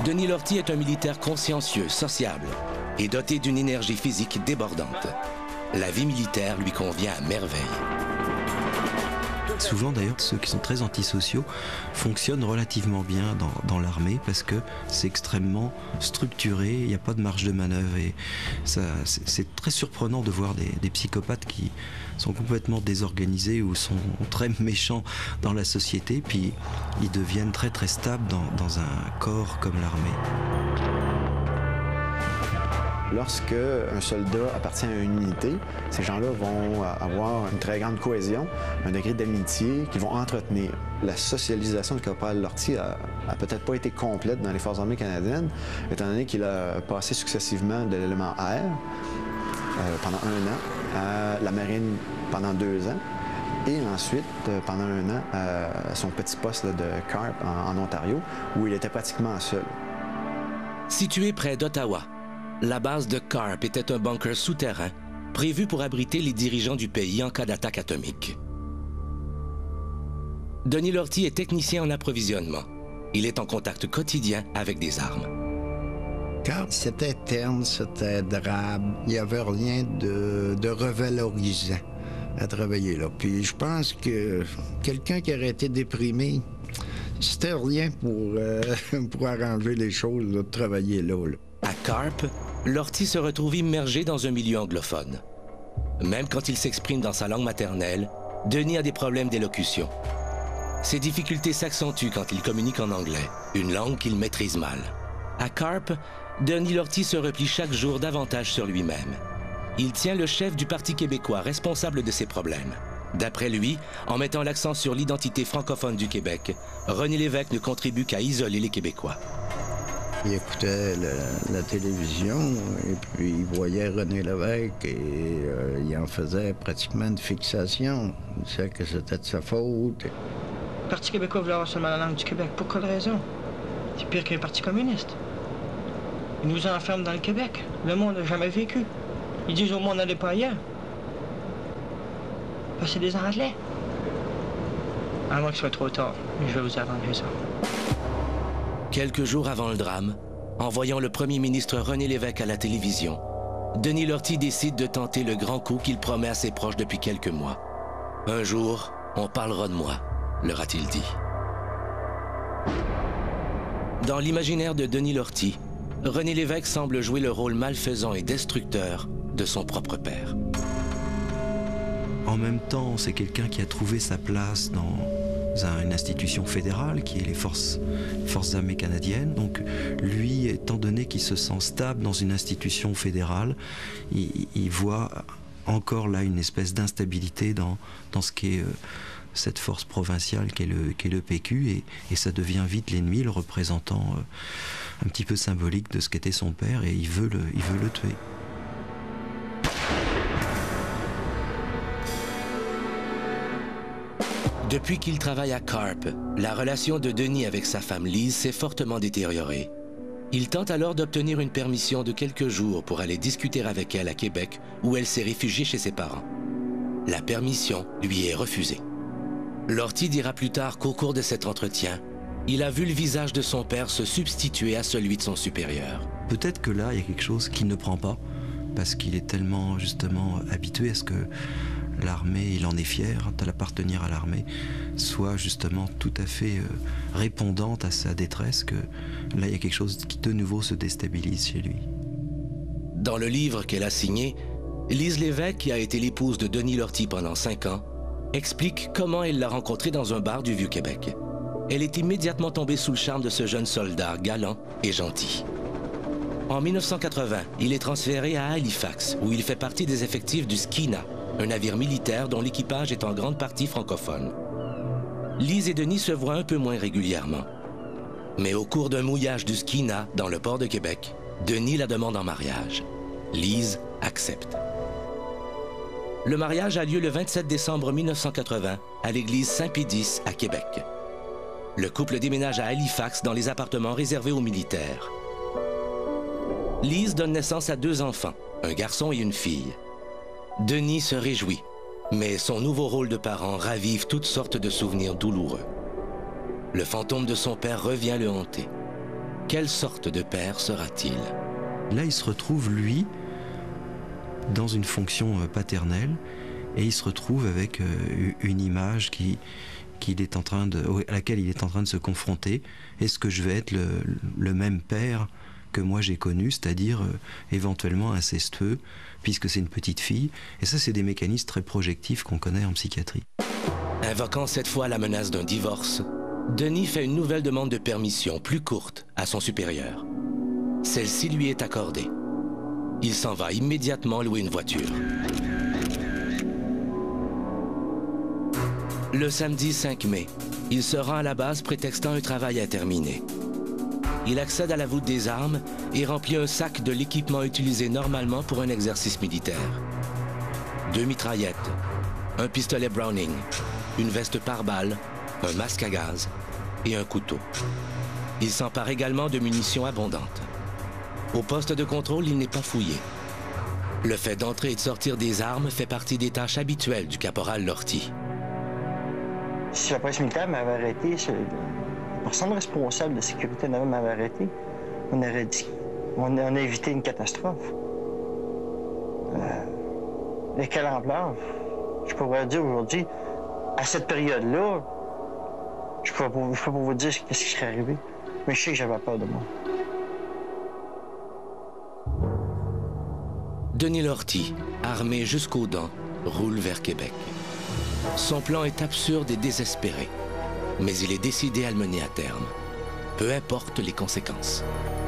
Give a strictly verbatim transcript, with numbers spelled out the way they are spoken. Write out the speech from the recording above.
Denis Lortie est un militaire consciencieux, sociable et doté d'une énergie physique débordante. La vie militaire lui convient à merveille. Souvent d'ailleurs, ceux qui sont très antisociaux fonctionnent relativement bien dans, dans l'armée parce que c'est extrêmement structuré, il n'y a pas de marge de manœuvre et c'est très surprenant de voir des, des psychopathes qui sont complètement désorganisés ou sont très méchants dans la société, puis ils deviennent très très stables dans, dans un corps comme l'armée. Lorsque un soldat appartient à une unité, ces gens-là vont avoir une très grande cohésion, un degré d'amitié qu'ils vont entretenir. La socialisation du caporal Lortie a, a peut-être pas été complète dans les Forces armées canadiennes, étant donné qu'il a passé successivement de l'élément R euh, pendant un an, à la marine pendant deux ans, et ensuite, euh, pendant un an, à son petit poste là, de Carp en, en Ontario, où il était pratiquement seul. Situé près d'Ottawa, la base de Carp était un bunker souterrain prévu pour abriter les dirigeants du pays en cas d'attaque atomique. Denis Lortie est technicien en approvisionnement. Il est en contact quotidien avec des armes. Carp, c'était terne, c'était drabe. Il n'y avait rien de, de revalorisant à travailler là. Puis je pense que quelqu'un qui aurait été déprimé, c'était rien pour, euh, pour arranger les choses, là, de travailler là, là. À Carp, Lortie se retrouve immergé dans un milieu anglophone. Même quand il s'exprime dans sa langue maternelle, Denis a des problèmes d'élocution. Ses difficultés s'accentuent quand il communique en anglais, une langue qu'il maîtrise mal. À Carp, Denis Lortie se replie chaque jour davantage sur lui-même. Il tient le chef du Parti québécois responsable de ses problèmes. D'après lui, en mettant l'accent sur l'identité francophone du Québec, René Lévesque ne contribue qu'à isoler les Québécois. Il écoutait la, la télévision et puis il voyait René Lévesque et euh, il en faisait pratiquement une fixation. Il disait que c'était de sa faute. Le Parti québécois voulait avoir seulement la langue du Québec. Pour quelle raison? C'est pire qu'un parti communiste. Ils nous enferment dans le Québec. Le monde n'a jamais vécu. Ils disent au monde n'allez pas ailleurs. Ben, c'est des Anglais. À moins que ce soit trop tard, je vais vous arranger ça. Quelques jours avant le drame, en voyant le premier ministre René Lévesque à la télévision, Denis Lortie décide de tenter le grand coup qu'il promet à ses proches depuis quelques mois. Un jour, on parlera de moi, leur a-t-il dit. Dans l'imaginaire de Denis Lortie, René Lévesque semble jouer le rôle malfaisant et destructeur de son propre père. En même temps, c'est quelqu'un qui a trouvé sa place dans une institution fédérale qui est les forces, les forces armées canadiennes. Donc lui, étant donné qu'il se sent stable dans une institution fédérale, il, il voit encore là une espèce d'instabilité dans, dans ce qu'est euh, cette force provinciale qu'est le, qu'est le P Q et, et ça devient vite l'ennemi, le représentant euh, un petit peu symbolique de ce qu'était son père et il veut le, il veut le tuer. Depuis qu'il travaille à Carp, la relation de Denis avec sa femme Lise s'est fortement détériorée. Il tente alors d'obtenir une permission de quelques jours pour aller discuter avec elle à Québec, où elle s'est réfugiée chez ses parents. La permission lui est refusée. Lortie dira plus tard qu'au cours de cet entretien, il a vu le visage de son père se substituer à celui de son supérieur. Peut-être que là, il y a quelque chose qu'il ne prend pas, parce qu'il est tellement justement habitué à ce que l'armée, il en est fier d'appartenir à l'armée, soit justement tout à fait euh, répondante à sa détresse, que là il y a quelque chose qui de nouveau se déstabilise chez lui. Dans le livre qu'elle a signé, Lise Lévesque, qui a été l'épouse de Denis Lortie pendant cinq ans, explique comment elle l'a rencontré dans un bar du Vieux-Québec. Elle est immédiatement tombée sous le charme de ce jeune soldat galant et gentil. En mille neuf cent quatre-vingts, il est transféré à Halifax, où il fait partie des effectifs du Skeena, un navire militaire dont l'équipage est en grande partie francophone. Lise et Denis se voient un peu moins régulièrement. Mais au cours d'un mouillage du Skeena dans le port de Québec, Denis la demande en mariage. Lise accepte. Le mariage a lieu le vingt-sept décembre mille neuf cent quatre-vingts à l'église Saint-Pédis à Québec. Le couple déménage à Halifax dans les appartements réservés aux militaires. Lise donne naissance à deux enfants, un garçon et une fille. Denis se réjouit, mais son nouveau rôle de parent ravive toutes sortes de souvenirs douloureux. Le fantôme de son père revient le hanter. Quelle sorte de père sera-t-il? Là, il se retrouve, lui, dans une fonction paternelle, et il se retrouve avec une image qui, qu'il est en train de, à laquelle il est en train de se confronter. Est-ce que je vais être le, le même père que moi j'ai connu, c'est-à-dire euh, éventuellement incestueux, puisque c'est une petite fille? Et ça, c'est des mécanismes très projectifs qu'on connaît en psychiatrie. Invoquant cette fois la menace d'un divorce, Denis fait une nouvelle demande de permission, plus courte, à son supérieur. Celle-ci lui est accordée. Il s'en va immédiatement louer une voiture. Le samedi cinq mai, il se rend à la base prétextant un travail à terminer. Il accède à la voûte des armes et remplit un sac de l'équipement utilisé normalement pour un exercice militaire. Deux mitraillettes, un pistolet Browning, une veste pare-balles, un masque à gaz et un couteau. Il s'empare également de munitions abondantes. Au poste de contrôle, il n'est pas fouillé. Le fait d'entrer et de sortir des armes fait partie des tâches habituelles du caporal Lortie. Si la police militaire m'avait arrêté, la personne responsable de sécurité m'avait arrêté, on aurait dit, on a, on a évité une catastrophe. Euh, et quelle ampleur? Je pourrais dire aujourd'hui, à cette période-là, je ne peux pas vous dire ce qui serait arrivé, mais je sais que j'avais peur de moi. Denis Lortie, armé jusqu'aux dents, roule vers Québec. Son plan est absurde et désespéré, mais il est décidé à le mener à terme, peu importe les conséquences.